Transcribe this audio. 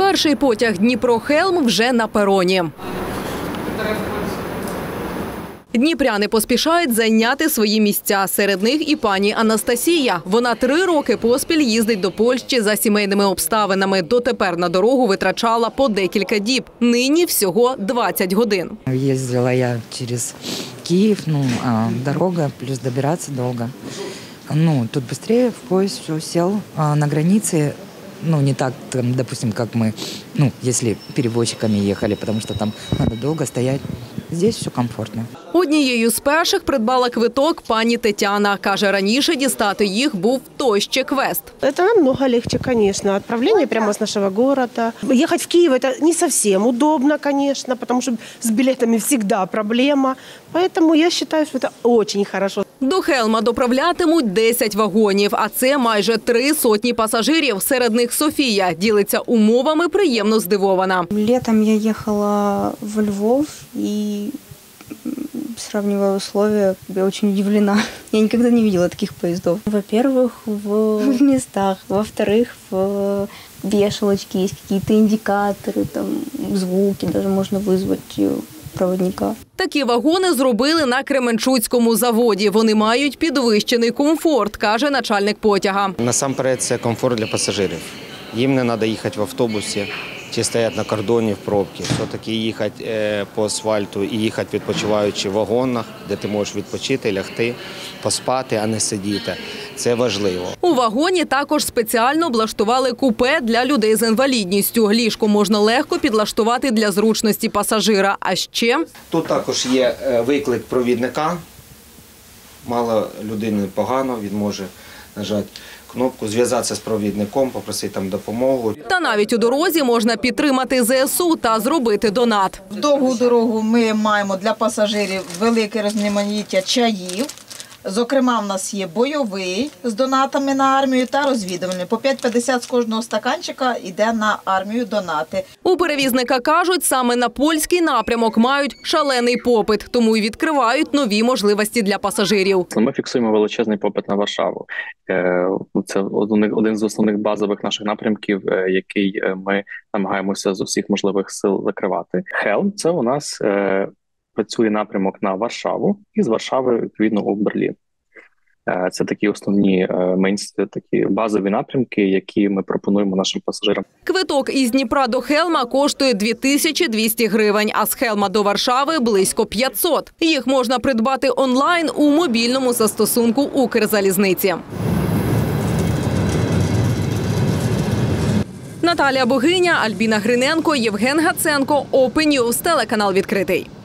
Перший потяг Дніпро-Хелм вже на пероні. Дніпряни поспішають зайняти свої місця. Серед них і пані Анастасія. Вона 3 роки поспіль їздить до Польщі за сімейними обставинами. Дотепер на дорогу витрачала по декілька діб. Нині всього 20 годин. Їздила я через Київ, дорога, плюс добиратися довго. Тут швидше в поїзд все сел на границі. Не так, допустим, как мы, если перевозчиками ехали, потому что там надо долго стоять. Здесь все комфортно. Однією з перших придбала квиток пані Тетяна. Каже, раніше дістати їх був той ще квест. Это намного легче, конечно. Отправление прямо с нашего города. Ехать в Киев это не совсем удобно, конечно, потому что с билетами всегда проблема. Поэтому я считаю, что это очень хорошо. До Хелма доправлятимуть 10 вагонів, а це майже 300 пасажирів. Серед них Софія. Ділиться умовами, приємно здивована. Летом я ехала в Львов и, сравнивая условия, я очень удивлена. Я никогда не видела таких поездов. Во-первых, в местах. Во-вторых, в вешалочке есть какие-то индикаторы, там, звуки, даже можно вызвать проводника. Такі вагони зробили на Кременчуцькому заводі. Вони мають підвищений комфорт, каже начальник потяга. Насамперед це комфорт для пасажирів. Їм не треба їхати в автобусі чи стояти на кордоні в пробці. Все-таки їхати по асфальту і їхати відпочиваючи в вагонах, де ти можеш відпочити, лягти, поспати, а не сидіти. Це важливо. У вагоні також спеціально облаштували купе для людей з інвалідністю. Ліжко можна легко підлаштувати для зручності пасажира. А ще тут також є виклик провідника. Мало людини погано, він може нажати кнопку, зв'язатися з провідником, попросити там допомогу. Та навіть у дорозі можна підтримати ЗСУ та зробити донат. В довгу дорогу ми маємо для пасажирів велике різноманіття чаїв. Зокрема, в нас є бойовий з донатами на армію та розвідувальний. По 5,50 з кожного стаканчика йде на армію донати. У перевізника кажуть, саме на польський напрямок мають шалений попит, тому й відкривають нові можливості для пасажирів. Ми фіксуємо величезний попит на Варшаву. Це один з основних базових наших напрямків, який ми намагаємося з усіх можливих сил закривати. Хелм – це у нас працює напрямок на Варшаву і з Варшави, відповідно, у Берлін. Це такі основні такі базові напрямки, які ми пропонуємо нашим пасажирам. Квиток із Дніпра до Хелма коштує 2200 гривень, а з Хелма до Варшави – близько 500. Їх можна придбати онлайн у мобільному застосунку Укрзалізниці. Наталія Богиня, Альбіна Гриненко, Євген Гаценко, Open News, телеканал «Відкритий».